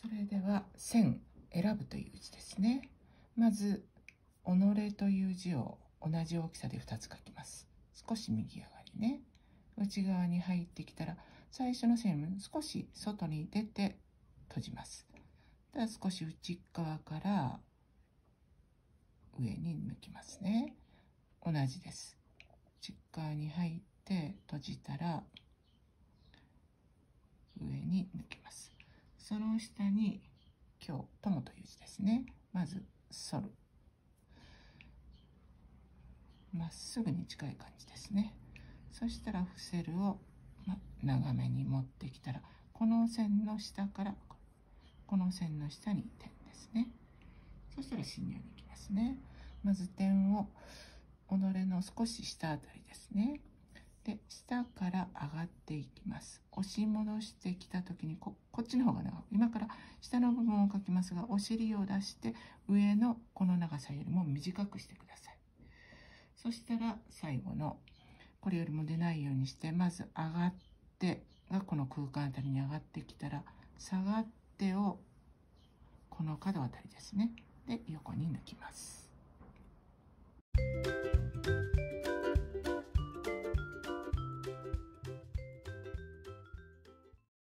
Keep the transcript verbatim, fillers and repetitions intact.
それでは線選ぶという字ですね。まず己という字を同じ大きさでふたつ書きます。少し右上がりね。内側に入ってきたら最初の線少し外に出て閉じます。では少し内側から上に抜きますね。同じです。内側に入って閉じたら上に抜きます。その下に今日友という字ですね。まず反る。まっすぐに近い感じですね。そしたら伏せるを、ま、長めに持ってきたら、この線の下からこの線の下に点ですね。そしたら侵入に行きますね。まず点を己の少し下あたりですね。で、下から上がっていきます。押し戻してきた時に こ, こっちの方が長く、今から下の部分を描きますが、お尻を出して上のこの長さよりも短くしてください。そしたら最後のこれよりも出ないようにして、まず上がってがこの空間あたりに上がってきたら、下がってをこの角あたりですね。で、横に抜きます。